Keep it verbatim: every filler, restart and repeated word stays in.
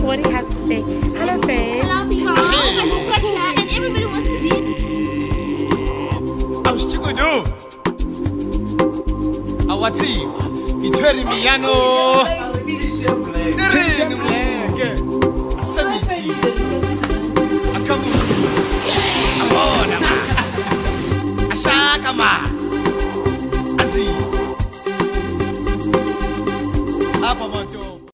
what he has to say. Hello, friend. Hello, people. I just got chat and everybody wants to be. I was chico do. I was him. He told me, I know. Samiti. I come with you. I'm on. Ashakama. Azi. Apa